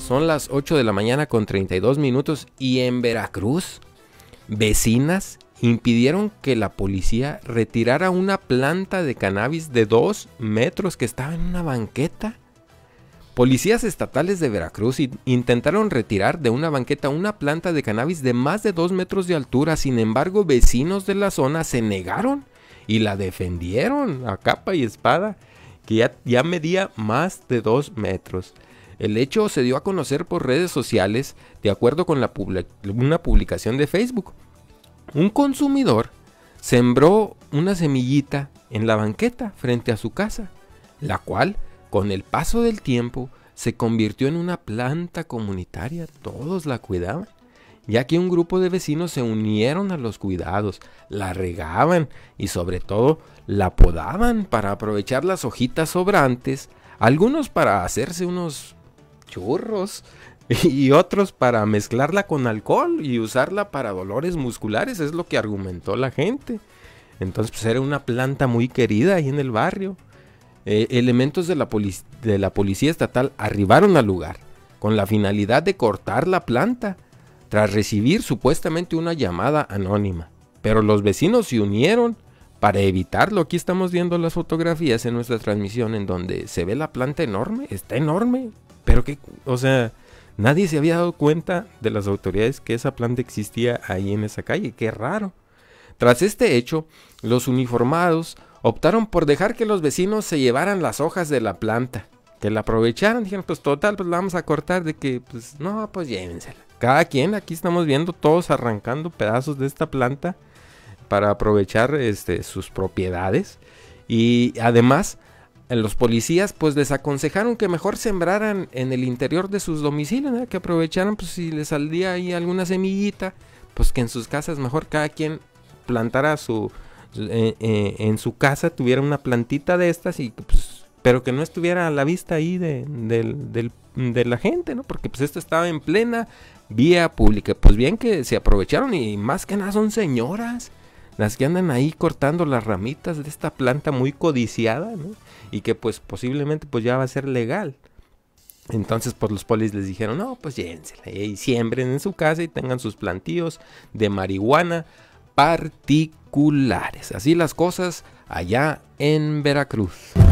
son las 8 de la mañana con 32 minutos y en Veracruz, vecinas impidieron que la policía retirara una planta de cannabis de 2 metros que estaba en una banqueta. Policías estatales de Veracruz intentaron retirar de una banqueta una planta de cannabis de más de 2 metros de altura. Sin embargo, vecinos de la zona se negaron y la defendieron a capa y espada, que ya medía más de 2 metros. El hecho se dio a conocer por redes sociales de acuerdo con una publicación de Facebook. Un consumidor sembró una semillita en la banqueta frente a su casa, la cual, con el paso del tiempo, se convirtió en una planta comunitaria. Todos la cuidaban, ya que un grupo de vecinos se unieron a los cuidados, la regaban y sobre todo la podaban para aprovechar las hojitas sobrantes, algunos para hacerse unos churros y otros para mezclarla con alcohol y usarla para dolores musculares, es lo que argumentó la gente. Entonces pues era una planta muy querida ahí en el barrio. Elementos de la policía estatal arribaron al lugar con la finalidad de cortar la planta tras recibir supuestamente una llamada anónima, pero los vecinos se unieron para evitarlo. Aquí estamos viendo las fotografías en nuestra transmisión en donde se ve la planta enorme, está enorme, pero que, o sea, nadie se había dado cuenta de las autoridades que esa planta existía ahí en esa calle. Qué raro. Tras este hecho, los uniformados optaron por dejar que los vecinos se llevaran las hojas de la planta, que la aprovecharan. Dijeron, pues total, pues la vamos a cortar, de que, pues no, pues llévensela. Cada quien, aquí estamos viendo todos arrancando pedazos de esta planta para aprovechar sus propiedades. Y además, los policías pues les aconsejaron que mejor sembraran en el interior de sus domicilios, ¿no? Que aprovecharan, pues si les saldría ahí alguna semillita, pues que en sus casas mejor cada quien plantara en su casa, tuviera una plantita de estas, y pues, pero que no estuviera a la vista ahí de la gente, ¿no? Porque pues esto estaba en plena vía pública. Pues bien que se aprovecharon, y más que nada son señoras las que andan ahí cortando las ramitas de esta planta muy codiciada, ¿no? Y que pues posiblemente pues ya va a ser legal. Entonces pues los polis les dijeron, no, pues llévensela y siembren en su casa y tengan sus plantíos de marihuana particulares. Así las cosas allá en Veracruz.